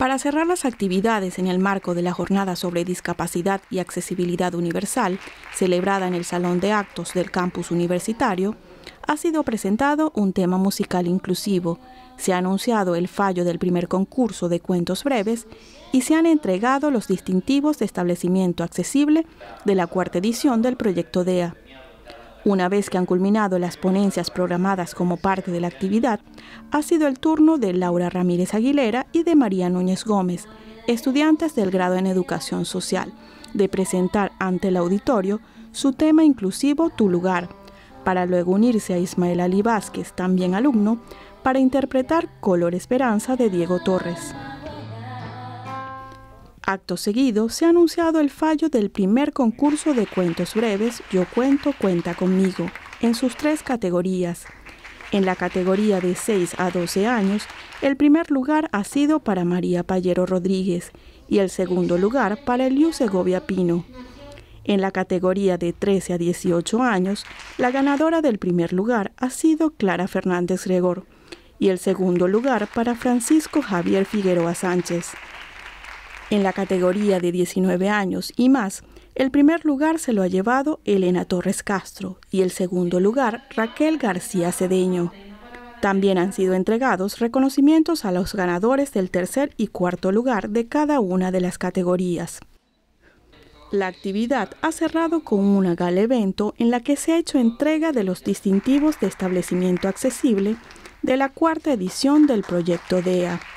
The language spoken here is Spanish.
Para cerrar las actividades en el marco de la Jornada sobre Discapacidad y Accesibilidad Universal, celebrada en el Salón de Actos del Campus Universitario, ha sido presentado un tema musical inclusivo, se ha anunciado el fallo del primer concurso de cuentos breves y se han entregado los distintivos de establecimiento accesible de la cuarta edición del proyecto DEA. Una vez que han culminado las ponencias programadas como parte de la actividad, ha sido el turno de Laura Ramírez Aguilera y de María Núñez Gómez, estudiantes del grado en Educación Social, de presentar ante el auditorio su tema inclusivo Tu Lugar, para luego unirse a Ismael Ali Vázquez, también alumno, para interpretar Color Esperanza de Diego Torres. Acto seguido, se ha anunciado el fallo del primer concurso de cuentos breves Yo Cuento, Cuenta Conmigo, en sus 3 categorías. En la categoría de 6 a 12 años, el primer lugar ha sido para María Pallero Rodríguez y el segundo lugar para Eliu Segovia Pino. En la categoría de 13 a 18 años, la ganadora del primer lugar ha sido Clara Fernández Gregor y el segundo lugar para Francisco Javier Figueroa Sánchez. En la categoría de 19 años y más, el primer lugar se lo ha llevado Elena Torres Castro y el segundo lugar Raquel García Cedeño. También han sido entregados reconocimientos a los ganadores del tercer y cuarto lugar de cada una de las categorías. La actividad ha cerrado con una gala evento en la que se ha hecho entrega de los distintivos de establecimiento accesible de la cuarta edición del proyecto DEA.